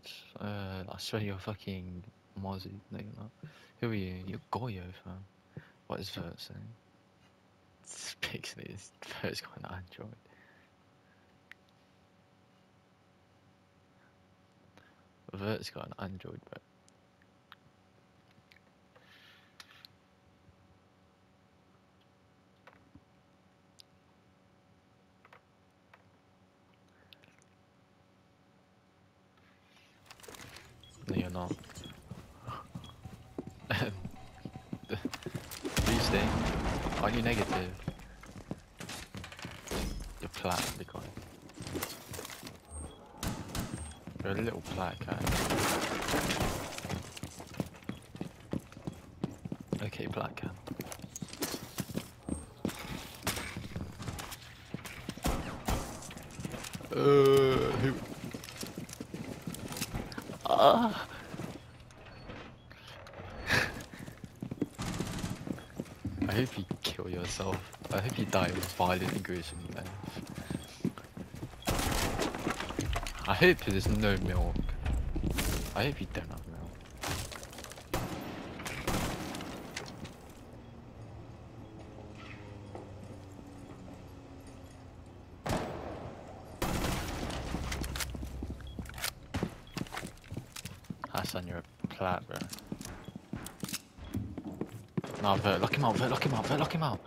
I swear you're fucking Mozzie. No, you're not. Who are you? You're Goyo, fam. What is Vert saying? It's Pixley. Vert's got an Android. Vert's got an Android, bro. No, you're not. Boosting. Aren't you negative? You're plat, because you're a little plat cat. Okay, black cat. Who? Ah! I hope you kill yourself. I hope you die with violent and gruesome death. I hope there's no milk. I hope you don't have milk. Hassan, you're a plat, bro. Nah, Vert, lock him out, Vert, lock him out, Vert, lock him out.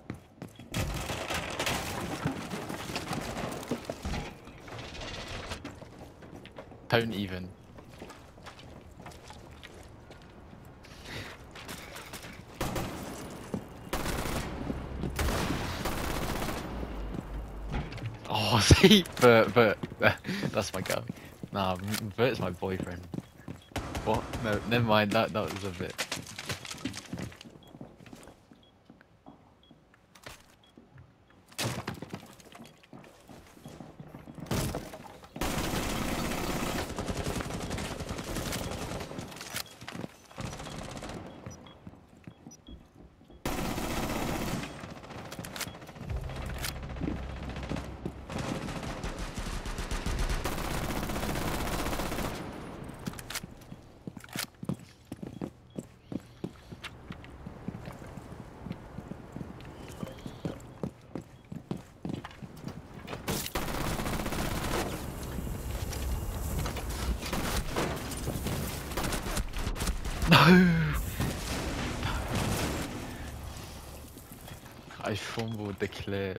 Don't even. Oh, see, Vert, that's my girl. Nah, Vert's my boyfriend. What? No, never mind, that was a bit. No! I fumbled the clip.